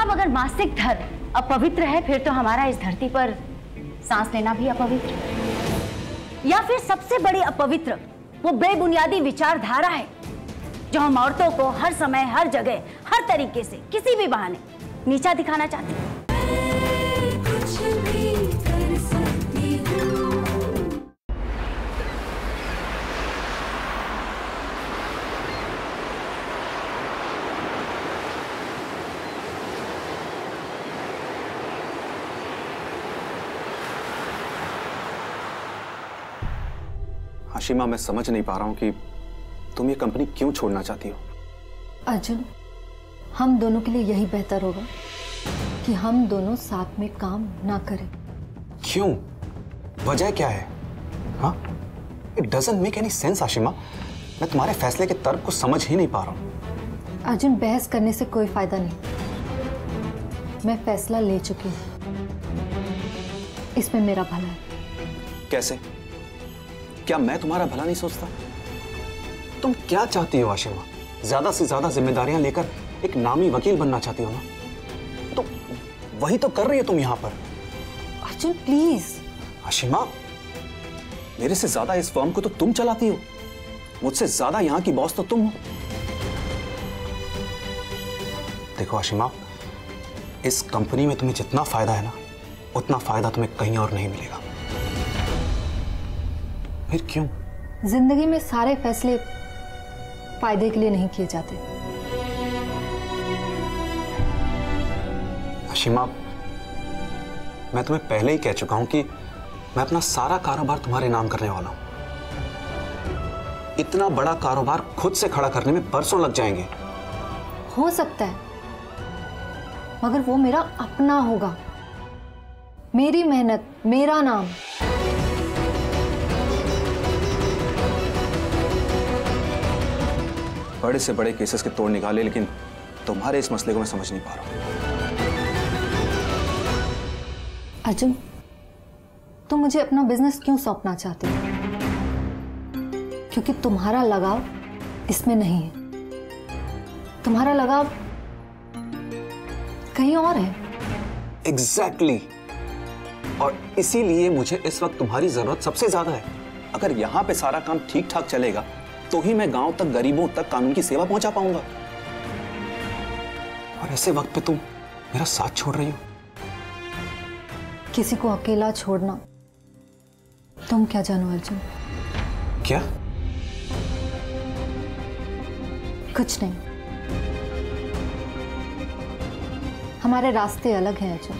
अब अगर मासिक धर्म अपवित्र है, फिर तो हमारा इस धरती पर सांस लेना भी अपवित्र, या फिर सबसे बड़ी अपवित्र वो बेबुनियादी विचारधारा है जो हम औरतों को हर समय, हर जगह, हर तरीके से, किसी भी बहाने नीचा दिखाना चाहती है। कुछ भी कर सकती हूँ। हाशिमा, मैं समझ नहीं पा रहा हूं कि तुम ये कंपनी क्यों छोड़ना चाहती हो। अर्जुन, हम दोनों के लिए यही बेहतर होगा कि हम दोनों साथ में काम ना करें। क्यों? वजह क्या है? हाँ, it doesn't make any sense Hashima. मैं तुम्हारे फैसले के तर्क को समझ ही नहीं पा रहा हूं। अर्जुन, बहस करने से कोई फायदा नहीं। मैं फैसला ले चुकी हूं। इसमें मेरा भला है। कैसे? क्या मैं तुम्हारा भला नहीं सोचता? तुम क्या चाहती हो हाशिमा? ज्यादा से ज्यादा जिम्मेदारियां लेकर एक नामी वकील बनना चाहती हो ना? तो वही तो कर रही हो तुम यहां पर। अर्जुन प्लीज। हाशिमा, मेरे से ज्यादा इस फर्म को तो तुम चलाती हो, मुझसे ज्यादा यहां की बॉस तो तुम हो। देखो हाशिमा, इस कंपनी में तुम्हें जितना फायदा है ना, उतना फायदा तुम्हें कहीं और नहीं मिलेगा। फिर क्यों? जिंदगी में सारे फैसले फायदे के लिए नहीं किए जाते। हाशिमा, मैं तुम्हें पहले ही कह चुका हूं कि मैं अपना सारा कारोबार तुम्हारे नाम करने वाला हूं। इतना बड़ा कारोबार खुद से खड़ा करने में बरसों लग जाएंगे। हो सकता है, मगर वो मेरा अपना होगा, मेरी मेहनत, मेरा नाम। बड़े से बड़े केसेस के तोड़ निकाले, लेकिन तुम्हारे इस मसले को मैं समझ नहीं पा रहा हूं। अर्जुन, तुम मुझे अपना बिजनेस क्यों सौंपना चाहते हो? क्योंकि तुम्हारा लगाव इसमें नहीं है। तुम्हारा लगाव कहीं और है। एग्जैक्टली। और इसीलिए मुझे इस वक्त तुम्हारी जरूरत सबसे ज्यादा है। अगर यहां पे सारा काम ठीक ठाक चलेगा तो ही मैं गांव तक, गरीबों तक कानून की सेवा पहुंचा पाऊंगा। और ऐसे वक्त पे तुम मेरा साथ छोड़ रही हो। किसी को अकेला छोड़ना तुम क्या जानो अर्जुन? क्या? कुछ नहीं। हमारे रास्ते अलग हैं अर्जुन।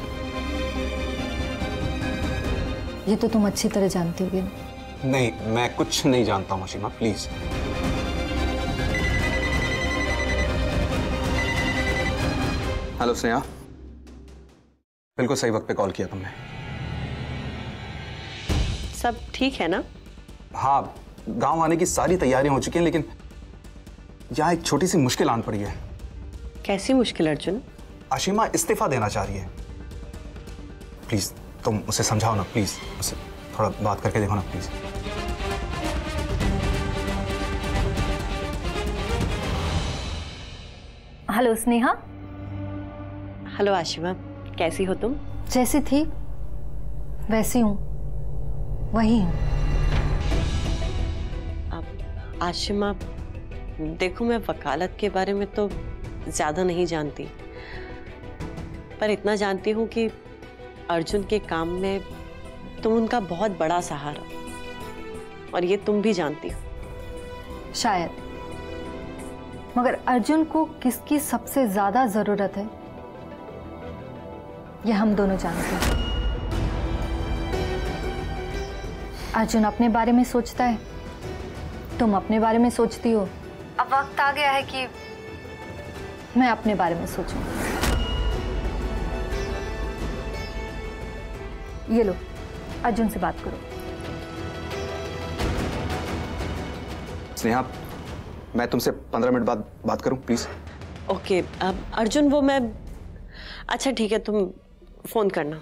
ये तो तुम अच्छी तरह जानती होगी ना? नहीं, मैं कुछ नहीं जानता हूं हाशिमा, प्लीज। हेलो स्नेहा, बिल्कुल सही वक्त पे कॉल किया तुमने। सब ठीक है ना? हाँ, गांव आने की सारी तैयारियां हो चुकी हैं, लेकिन यहाँ एक छोटी सी मुश्किल आन पड़ी है। कैसी मुश्किल अर्जुन? हाशिमा इस्तीफा देना चाह रही है। प्लीज तुम उसे समझाओ ना, प्लीज उसे थोड़ा बात करके देखो ना, please. Hello Sneha. Hello Ashima, कैसी हो तुम? जैसी थी वैसी हूं, वही हूं। अब आशिमा, देखो मैं वकालत के बारे में तो ज्यादा नहीं जानती, पर इतना जानती हूँ कि अर्जुन के काम में तुम उनका बहुत बड़ा सहारा, और ये तुम भी जानती हो। शायद, मगर अर्जुन को किसकी सबसे ज्यादा जरूरत है यह हम दोनों जानते हैं। अर्जुन अपने बारे में सोचता है, तुम अपने बारे में सोचती हो। अब वक्त आ गया है कि मैं अपने बारे में सोचूं। ये लो, अर्जुन से बात करो। स्नेहा, मैं तुमसे 15 मिनट बाद बात करूं प्लीज? ओके, अब अर्जुन वो मैं, अच्छा ठीक है, तुम फोन करना।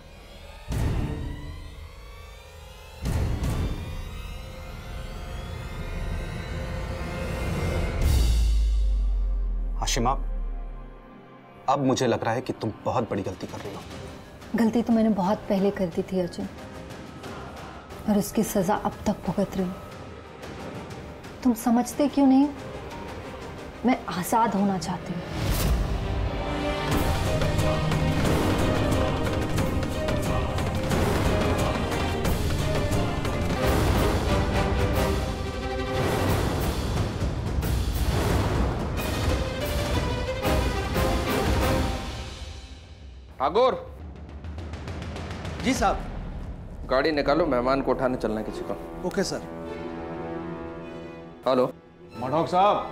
हाशिमा, अब मुझे लग रहा है कि तुम बहुत बड़ी गलती कर रही हो। गलती तो मैंने बहुत पहले कर दी थी अर्जुन, और उसकी सजा अब तक भुगत रही हूं। तुम समझते क्यों नहीं? मैं आजाद होना चाहती हूँ। ठाकुर जी साहब। गाड़ी निकालो, मेहमान को उठाने चलना है किसी को। Okay sir. हेलो मढ़ोक साहब,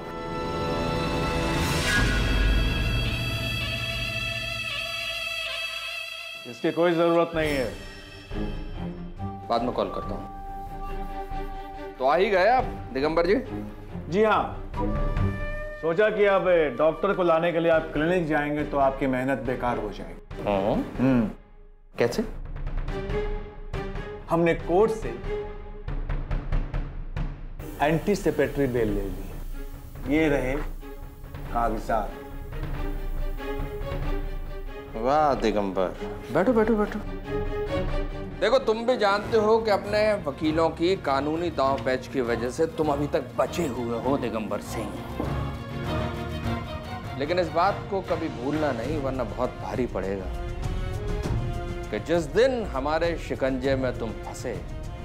इसकी कोई जरूरत नहीं है। बाद में कॉल करता हूँ। तो आ ही गए आप दिगंबर जी? जी हाँ, सोचा कि अब डॉक्टर को लाने के लिए आप क्लिनिक जाएंगे तो आपकी मेहनत बेकार हो जाएगी। कैसे? हमने कोर्ट से एंटीसिपेटरी बेल ले ली। ये रहे कागजात। वाह दिगंबर, बैठो बैठो बैठो। देखो, तुम भी जानते हो कि अपने वकीलों की कानूनी दांव पैच की वजह से तुम अभी तक बचे हुए हो दिगंबर सिंह, लेकिन इस बात को कभी भूलना नहीं, वरना बहुत भारी पड़ेगा कि जिस दिन हमारे शिकंजे में तुम फंसे,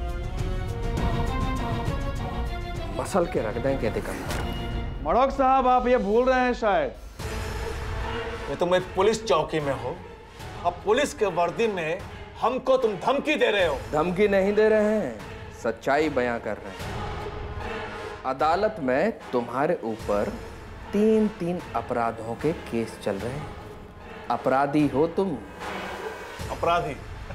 मसल के रख देंगे दिगंबर। मढ़ोक साहब, आप ये भूल रहे हैं शायद कि तुम एक पुलिस चौकी में हो। अब पुलिस के वर्दी में हमको तुम धमकी दे रहे हो। धमकी नहीं दे रहे हैं, सच्चाई बयां कर रहे हैं। अदालत में तुम्हारे ऊपर 3 अपराधों के केस चल रहे हैं। अपराधी हो तुम। अपराधी?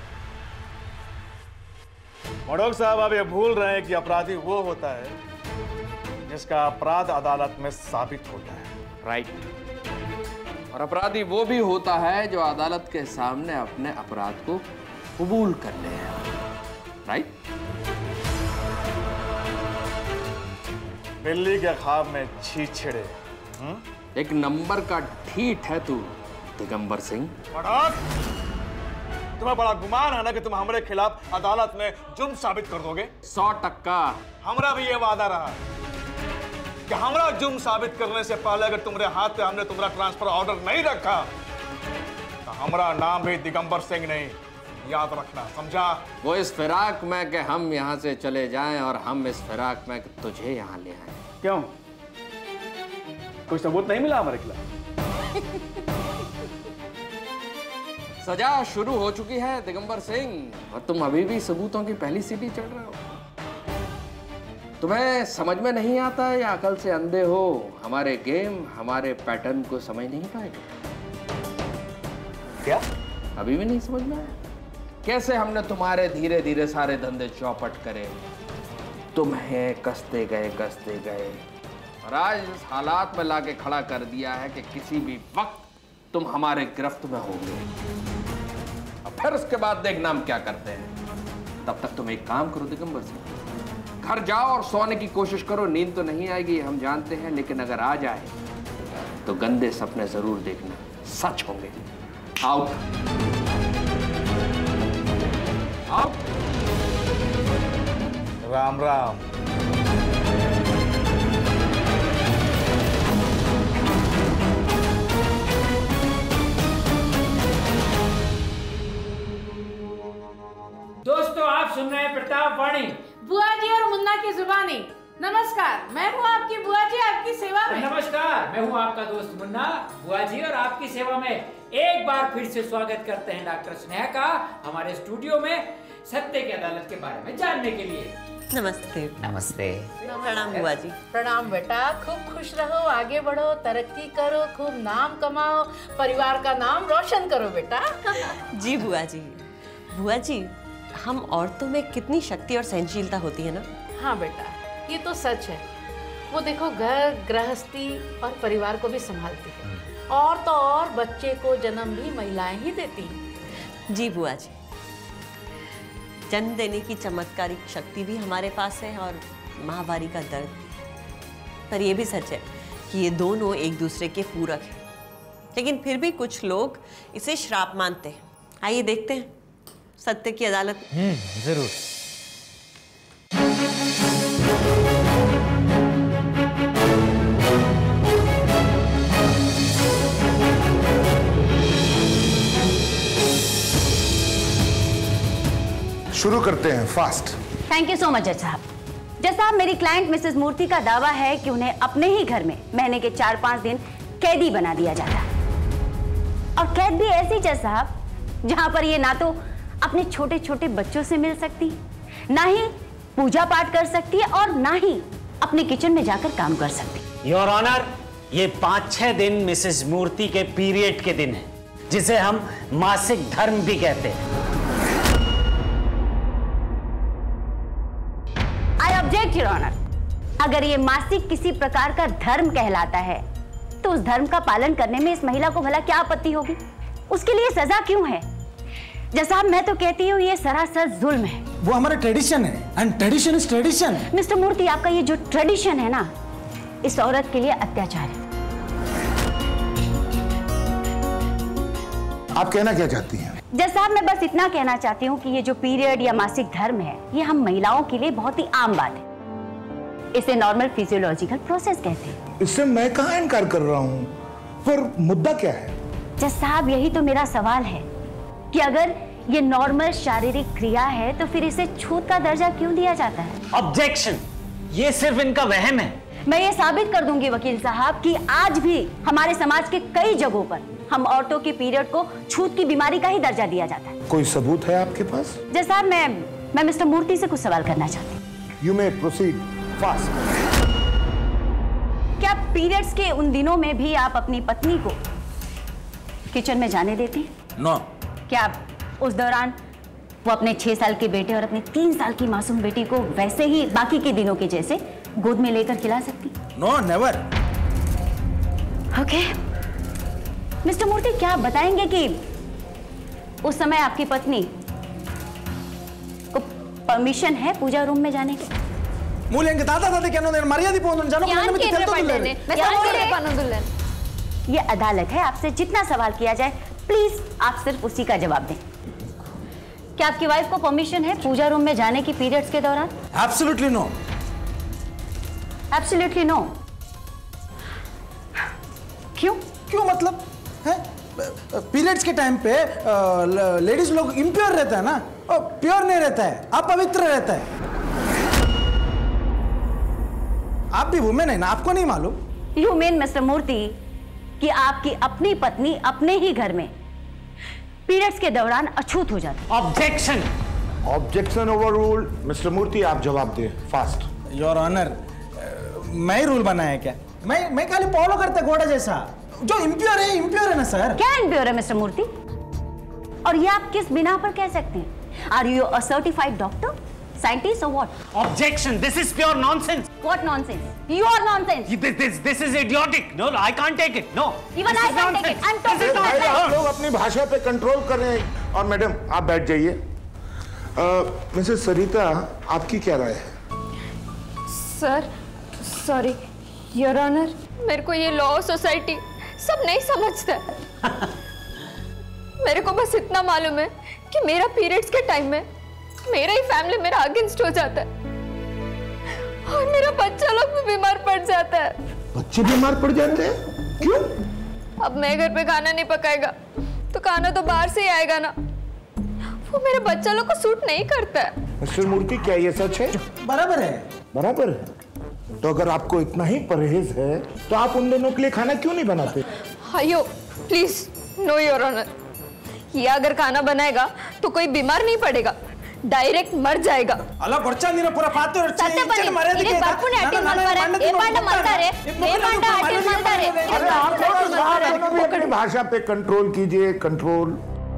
मढ़ोक साहब, आप ये भूल रहे हैं कि अपराधी वो होता है जिसका अपराध अदालत में साबित होता है। राइट। और अपराधी वो भी होता है जो अदालत के सामने अपने अपराध को कबूल कर ले। राइट। बिल्ली के ख्वाब में छीछड़े। एक नंबर का ढीठ है तू दिगंबर सिंह। मढ़ोक, तुम्हें बड़ा गुमान है ना कि तुम हमारे खिलाफ अदालत में जुर्म साबित कर दोगे। 100%। हमारा भी ये वादा रहा कि हमारा जुर्म साबित करने से पहले अगर तुम्हारे हाथ पे हमने तुम्हारा ट्रांसफर ऑर्डर नहीं रखा तो हमारा नाम भी दिगंबर सिंह नहीं। याद रखना, समझा? वो इस फिराक में कि हम यहाँ से चले जाएं और हम इस फिराक में कि तुझे यहाँ ले आए। क्यों? कोई सबूत नहीं मिला हमारे खिलाफ? सजा शुरू हो चुकी है दिगंबर सिंह, और तुम अभी भी सबूतों की पहली सीढ़ी चढ़ रहे हो। तुम्हें समझ में नहीं आता है या अकल से अंधे हो? हमारे गेम, हमारे पैटर्न को समझ नहीं पाएगा क्या? अभी भी नहीं समझ में आया? कैसे हमने तुम्हारे धीरे धीरे सारे धंधे चौपट करे, तुम्हें कसते गए, और आज इस हालात में लाके खड़ा कर दिया है कि किसी भी वक्त तुम हमारे गिरफ्त में होंगे। और फिर उसके बाद देखना हम क्या करते हैं। तब तक तुम एक काम करो दिगंबर सिंह, घर जाओ और सोने की कोशिश करो। नींद तो नहीं आएगी हम जानते हैं, लेकिन अगर आ जाए तो गंदे सपने जरूर देखना, सच होंगे। Out out. राम राम। दोस्तों, आप सुन रहे हैं प्रताप वाणी, बुआ जी और मुन्ना की जुबानी। नमस्कार, मैं हूँ आपकी बुआ जी, आपकी सेवा में। नमस्कार, मैं हूँ आपका दोस्त मुन्ना, बुआ जी और आपकी सेवा में। एक बार फिर से स्वागत करते हैं डॉक्टर स्नेहा का हमारे स्टूडियो में, सत्य की अदालत के बारे में जानने के लिए। नमस्ते। नमस्ते। प्रणाम बुआ जी। प्रणाम बेटा, खूब खुश रहो, आगे बढ़ो, तरक्की करो, खूब नाम कमाओ, परिवार का नाम रोशन करो बेटा। जी बुआ जी। बुआ जी, हम औरतों में कितनी शक्ति और सहनशीलता होती है ना। हाँ बेटा, ये तो सच है। वो देखो, घर गृहस्थी और परिवार को भी संभालती है, और तो और बच्चे को जन्म भी महिलाएं ही देती हैं। जी बुआ जी, जन्म देने की चमत्कारिक शक्ति भी हमारे पास है और माहवारी का दर्द। पर यह भी सच है कि ये दोनों एक दूसरे के पूरक हैं। लेकिन फिर भी कुछ लोग इसे श्राप मानते हैं। आइए देखते हैं सत्य की अदालत। जरूर। शुरू करते हैं fast. Thank you so much जज साहब। जज साहब, मेरी क्लाइंट मिसेस मूर्ति का दावा है कि उन्हें अपने ही घर में महीने के 4-5 दिन कैदी बना दिया जाता है, और कैद भी ऐसी जज साहब जहां पर ये ना तो अपने छोटे छोटे बच्चों से मिल सकती, ना ही पूजा पाठ कर सकती है, और ना ही अपने किचन में जाकर काम कर सकती। योर ऑनर, ये 5-6 दिन मिसेस मूर्ति के पीरियड के दिन है, जिसे हम मासिक धर्म भी कहते हैं। I object your honour. अगर ये मासिक किसी प्रकार का धर्म कहलाता है तो उस धर्म का पालन करने में इस महिला को भला क्या आपत्ति होगी? उसके लिए सजा क्यों है? जज साहब, मैं तो कहती हूँ ये सरासर जुल्म है। वो हमारा ट्रेडिशन है, and tradition is tradition. Mister Murthy, आपका ये जो ट्रेडिशन है ना, इस औरत के लिए अत्याचार है। आप कहना क्या चाहती हैं? जज साहब, मैं बस इतना कहना चाहती हूँ कि ये जो पीरियड या मासिक धर्म है, ये हम महिलाओं के लिए बहुत ही आम बात है। इसे नॉर्मल फिजियोलॉजिकल प्रोसेस कहते हैं। इससे मैं कहाँ इनकार कर रहा हूँ, पर मुद्दा क्या है? जज साहब, यही तो मेरा सवाल है कि अगर ये नॉर्मल शारीरिक क्रिया है तो फिर इसे छूत का दर्जा क्यों दिया जाता है? ऑब्जेक्शन, ये सिर्फ इनका वहम है। मैं ये साबित कर दूंगी वकील साहब कि आज भी हमारे समाज के कई जगहों पर हम औरतों की पीरियड को छूत की बीमारी का ही दर्जा दिया जाता है। कोई सबूत है आपके पास? जज साहब, मैं मिस्टर मूर्ति से कुछ सवाल करना चाहती हूँ। You may proceed fast. क्या पीरियड्स के उन दिनों में भी आप अपनी पत्नी को किचन में जाने देती? नो। क्या आप उस दौरान वो अपने 6 साल के बेटे और अपनी 3 साल की मासूम बेटी को वैसे ही बाकी के दिनों के जैसे गोद में लेकर खिला सकती? No, never. Okay. Mister Murthy, क्या आप बताएंगे कि उस समय आपकी पत्नी को परमिशन है पूजा रूम में जाने की? मूल्यांक दादा दादा क्या नोंदे मर्यादा पोंदन जानो यान के ये अदालत है, आपसे जितना सवाल किया जाए प्लीज आप सिर्फ उसी का जवाब दें। क्या आपकी वाइफ को परमिशन है पूजा रूम में जाने की पीरियड्स के दौरान? Absolutely no. Absolutely no. क्यों? क्यों मतलब है? पीरियड्स के टाइम पे लेडीज लोग इम्प्योर रहता है ना, प्योर नहीं रहता है, अपवित्र रहता है। आप भी वुमेन है ना, आपको नहीं मालूम? यू मीन मिस्टर मूर्ति कि आपकी अपनी पत्नी अपने ही घर में पीरियड्स के दौरान अछूत हो जाती? Objection. Objection overruled. Mister Murthy, आप जवाब दें फास्ट। योर ऑनर, मैं ही रूल बनाया क्या? मैं खाली फॉलो करता घोड़ा जैसा। जो इम्प्योर है ना सर। क्या इम्प्योर है मिस्टर मूर्ति? और ये आप किस बिना पर कह सकते हैं? Are you a certified doctor, scientist और what? Objection! This is pure nonsense. What nonsense? You are nonsense. This is idiotic. No, I can't take it. No. Even I can't take it. I'm talking भाई, about आप लोग अपनी भाषा पे control कर रहे हैं। और मैडम, आप बैठ जाइए। मिसेस सरिता, आपकी क्या राय है? सर, सॉरी योर ऑनर, मेरे को ये लॉ सोसाइटी सब नहीं समझता है। मेरे को बस इतना मालूम है कि मेरा पीरियड्स के टाइम में मेरा ही फैमिली मेरा अगेंस्ट हो जाता है और मेरा बच्चा लोग भी बीमार पड़ जाता है। बच्चे बीमार पड़ जाते हैं? क्यों? अब मैं घर पे खाना नहीं पकाएगा तो खाना तो बाहर से ही आएगा ना, वो मेरे बच्चा लोग को सूट नहीं करता है। मिस्टर मूर्ति, क्या ये सच है? बराबर है। बराबर है। तो अगर आपको इतना ही परहेज है तो आप उन दोनों के लिए खाना क्यों नहीं बनाते? अयो प्लीज, नो योर ऑनर, ये अगर खाना बनाएगा तो कोई बीमार नहीं पड़ेगा, डायरेक्ट मर जाएगा। ಅಲ್ಲ ಗೊರ್ಚಾಂದಿನ ಪೂರ ಪಾತೆ ಸತ್ಯಪನಿ ಇದು ಬರ್ಪುನೆ ಅಟೆಂಡ್ ಮಾಡ್ತಾರೆ ए पांडा ಮಾಡ್ತಾರೆ ए पांडा अटेंड ಮಾಡ್ತಾರೆ। अरे आप लोग अपनी भाषा पे कंट्रोल कीजिए, कंट्रोल।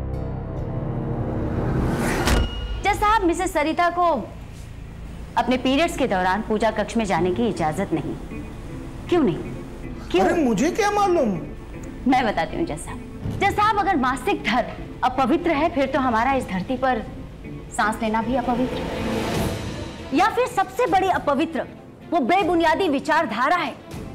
जज साहब, मिसेस सरिता को अपने पीरियड्स के दौरान पूजा कक्ष में जाने की इजाजत नहीं। क्यों नहीं? क्यों? अरे मुझे क्या मालूम? मैं बताती हूँ जज साहब। जज साहब, अगर मासिक धर्म अपवित्र है फिर तो हमारा इस धरती पर सांस लेना भी अपवित्र, या फिर सबसे बड़ी अपवित्र वो बेबुनियादी विचारधारा है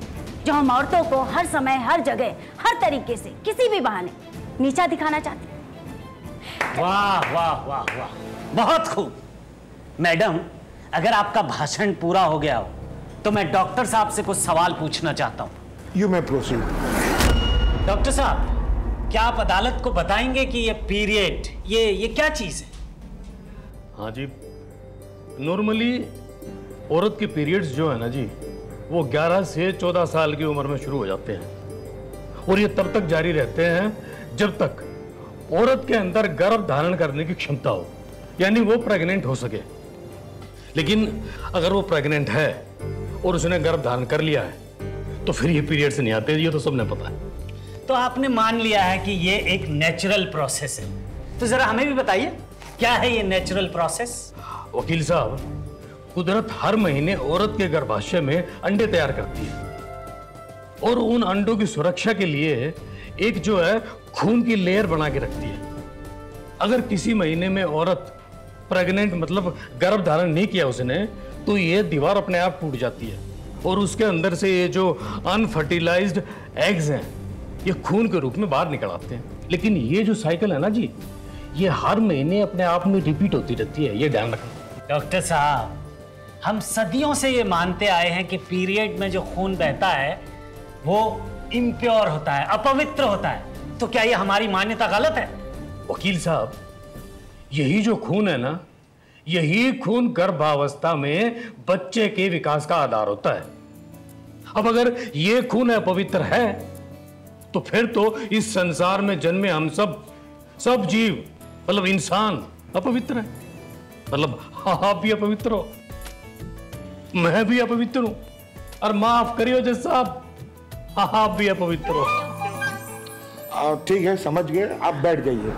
जो हम औरतों को हर समय, हर जगह, हर तरीके से, किसी भी बहाने नीचा दिखाना चाहते हैं। वाह वाह वाह वाह, बहुत खूब। मैडम, अगर आपका भाषण पूरा हो गया हो तो मैं डॉक्टर साहब से कुछ सवाल पूछना चाहता हूँ। You may proceed. डॉक्टर साहब, क्या आप अदालत को बताएंगे कि ये पीरियड ये क्या चीज है? हाँ जी, नॉर्मली औरत के पीरियड्स जो है ना जी, वो 11 से 14 साल की उम्र में शुरू हो जाते हैं और ये तब तक जारी रहते हैं जब तक औरत के अंदर गर्भ धारण करने की क्षमता हो, यानी वो प्रेग्नेंट हो सके। लेकिन अगर वो प्रेग्नेंट है और उसने गर्भ धारण कर लिया है तो फिर ये पीरियड्स नहीं आते, ये तो सबने पता है। तो आपने मान लिया है कि ये एक नेचुरल प्रोसेस है, तो जरा हमें भी बताइए क्या है ये नेचुरल प्रोसेस? वकील साहब, कुदरत हर महीने औरत के गर्भाशय में अंडे तैयार करती है और उन अंडों की सुरक्षा के लिए एक जो है खून की लेयर बना के रखती है। अगर किसी महीने में औरत प्रेग्नेंट मतलब गर्भ धारण नहीं किया उसने, तो ये दीवार अपने आप टूट जाती है और उसके अंदर से ये जो अनफर्टिलाइज्ड एग्स हैं ये खून के रूप में बाहर निकल आते हैं। लेकिन ये जो साइकिल है ना जी, ये हर महीने अपने आप में रिपीट होती रहती है, ये ध्यान रखना। डॉक्टर साहब, हम सदियों से ये मानते आए हैं कि पीरियड में जो खून बहता है वो इम्प्योर होता है, अपवित्र होता है, तो क्या ये हमारी मान्यता गलत है? वकील साहब, यही जो खून है ना, यही खून गर्भावस्था में बच्चे के विकास का आधार होता है। अब अगर ये खून अपवित्र है तो फिर तो इस संसार में जन्मे हम सब जीव मतलब इंसान अपवित्र है। मतलब आप भी अपवित्र हो, मैं भी अपवित्र हूं, और माफ करियो जज साहब, आप भी अपवित्र हो। ठीक है, समझ गए, आप बैठ जाइए।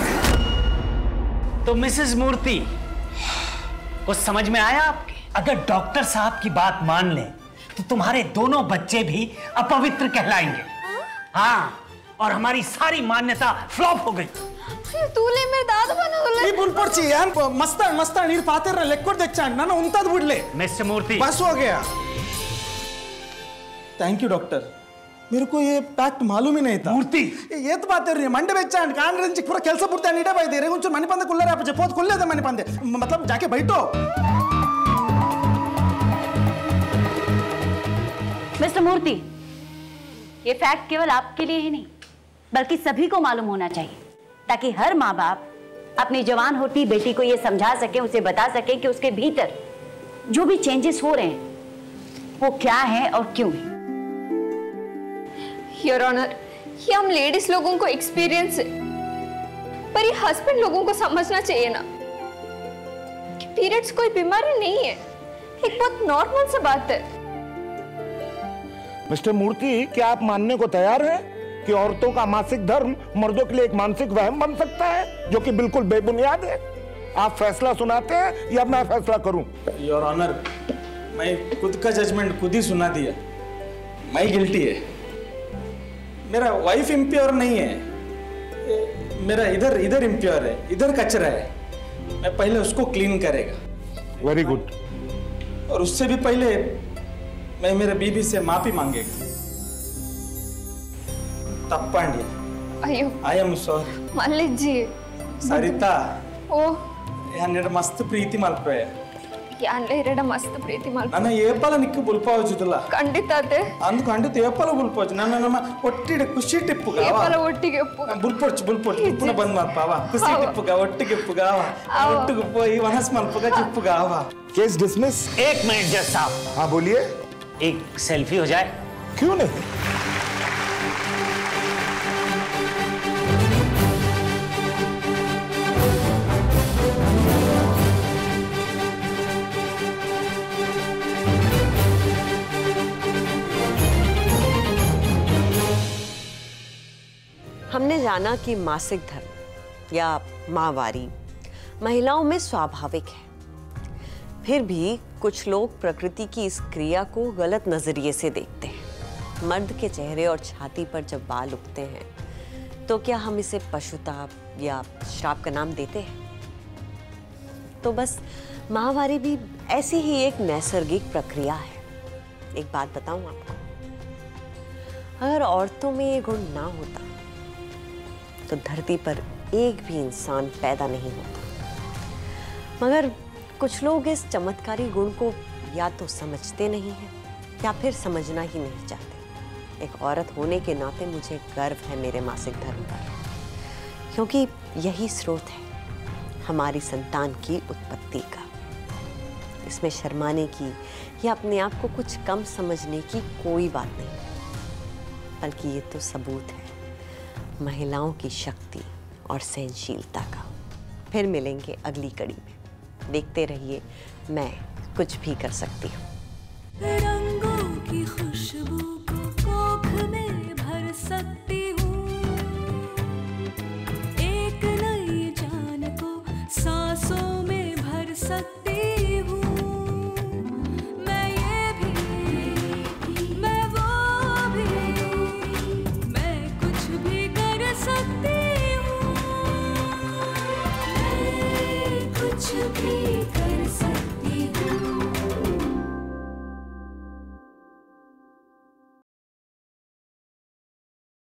तो मिसेस मूर्ति, कुछ समझ में आया आपके? अगर डॉक्टर साहब की बात मान लें तो तुम्हारे दोनों बच्चे भी अपवित्र कहलाएंगे। हाँ, और हमारी सारी मान्यता फ्लॉप हो गई। तूले मेरे दादा बना ಈ ಬುಲ್ಪರ್ಚಿ ಯಾನ್ ಮಸ್ತ ನೀರು ಪಾತಿರ ಲೆಕ್ಕೊಡ್ ದೆಚ್ಚಾಂಡ್ ನಾನು ಉಂತದ್ ಬಿಡ್ಲೆ मिस्टर मूर्ति, बस हो गया। थैंक यू डॉक्टर, मेरे को ये फैक्ट मालूम ही नहीं था। मूर्ति ये तो बात है मंडे बेचांड कान रेंज पूरा ಕೆಲಸ ಪೂರ್ತಿ ನೀಡೇ ಬೈದೆ रे ಒಂಚೂರು ಮನೆ ಪಂದೆ ಕುಲ್ಲರೆ आप ಜಪೋದ್ ಕುಲ್ಲೇದ ಮನೆ ಪಂದೆ मतलब जाके बैठो। मिस्टर मूर्ति, ये फैक्ट केवल आपके लिए ही नहीं बल्कि सभी को मालूम होना चाहिए, ताकि हर माँ बाप अपनी जवान होती बेटी को ये समझा सके, उसे बता सके कि उसके भीतर जो भी चेंजेस हो रहे हैं वो क्या है और क्यों है। योर ऑनर, ये हम लेडीज लोगों को एक्सपीरियंस है, पर ये हस्बैंड लोगों को समझना चाहिए ना कि पीरियड्स कोई बीमारी नहीं है, एक बहुत नॉर्मल सा बात है। मिस्टर मूर्ति, क्या आप मानने को तैयार हैं कि औरतों का मासिक धर्म मर्दों के लिए एक मानसिक वहम बन सकता है जो कि बिल्कुल बेबुनियाद है? आप फैसला सुनाते हैं या मैं फैसला करूं? योर ऑनर, मैं खुद का जजमेंट खुद ही सुना दिया, मैं गिल्टी है। मेरा वाइफ इम्प्योर नहीं है, मेरा इधर इम्प्योर है, इधर कचरा है, मैं पहले उसको क्लीन करेगा। Very good. और उससे भी पहले मैं मेरे बीबी से माफी मांगेगा। तप्पांडी, अयो आई एम सॉरी। मान लीजिए सरिता, ओ यार मस्त प्रीति मल्पे ಯಾನ್ಲೇರಡ ಮಸ್ತ್ ಪ್ರೀತಿ ಮಾಡ್ತಾರೆ ನನ್ನ ಏಪಲ ನಿಕ್ಕು ಬುಲ್ಪಾವಜಿದಲ್ಲ ಖಂಡಿತ ಅದೇ ಅಂದು ಖಂಡಿತ ಏಪಲ ಬುಲ್ಪಾವಜಿ ನನ್ನ ಒಟ್ಟಿಗೆ ಖುಷಿ ಟಿಪ್ಪುಗ ಏಪಲ ಒಟ್ಟಿಗೆ ಬುಲ್ಪೊಡ್ಚು ಟಿಪ್ಪುನ ಬಂದ್ ಮಲ್ಪಾವ ಖುಷಿ ಟಿಪ್ಪುಗ ಒಟ್ಟಿಗೆ ಟಿಪ್ಪುಗಾವ ಒಟ್ಟಿಗೆ పోయి ವನಸ್ ಮಲ್ಪುಗ ಟಿಪ್ಪುಗಾವ। Case dismiss. 1 मिनट जज साहब। हाँ बोलिए। एक सेल्फी हो जाए? क्यों नहीं? हमने जाना कि मासिक धर्म या माहवारी महिलाओं में स्वाभाविक है, फिर भी कुछ लोग प्रकृति की इस क्रिया को गलत नजरिए से देखते हैं। मर्द के चेहरे और छाती पर जब बाल उगते हैं तो क्या हम इसे पशुताप या श्राप का नाम देते हैं? तो बस माहवारी भी ऐसी ही एक नैसर्गिक प्रक्रिया है। एक बात बताऊं आपको, अगर औरतों में ये गुण ना होता तो धरती पर एक भी इंसान पैदा नहीं होता। मगर कुछ लोग इस चमत्कारी गुण को या तो समझते नहीं हैं या फिर समझना ही नहीं चाहते। एक औरत होने के नाते मुझे गर्व है मेरे मासिक धर्म पर, क्योंकि यही स्रोत है हमारी संतान की उत्पत्ति का। इसमें शर्माने की या अपने आप को कुछ कम समझने की कोई बात नहीं, बल्कि ये तो सबूत है महिलाओं की शक्ति और सहनशीलता का। फिर मिलेंगे अगली कड़ी में। देखते रहिए मैं कुछ भी कर सकती हूँ। रंगों की खुशबू को कोख में भर सकती हूँ, एक नई जान को सांसों में भर सकती हूँ। मैं ये भी, मैं वो भी, मैं कुछ भी कर सकती हूँ, मैं कुछ